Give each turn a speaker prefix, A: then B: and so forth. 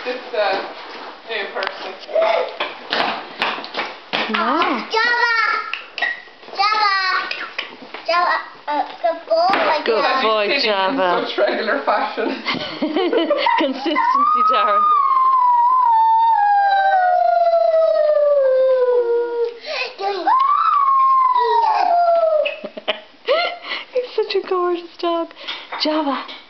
A: this new person.
B: Wow. Java, good boy.
C: Good boy, Java.
A: In such regular fashion.
C: Consistency, Darren. He's such a gorgeous dog. Java.